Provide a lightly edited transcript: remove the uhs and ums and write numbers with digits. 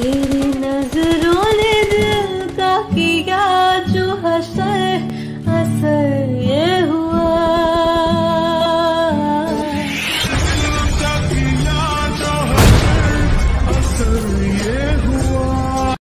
तेरी नजरों ने दिल का किया जो हसर असर